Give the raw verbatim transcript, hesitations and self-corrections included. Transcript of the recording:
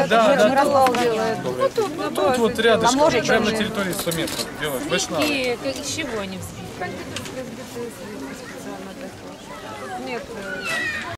Да, да, Мирослав делает. ну, тут, ну, тут вот рядышком, прямо на территории сто метров делают. Вышнавы. Из чего они взбиты? Специально такое. Нет.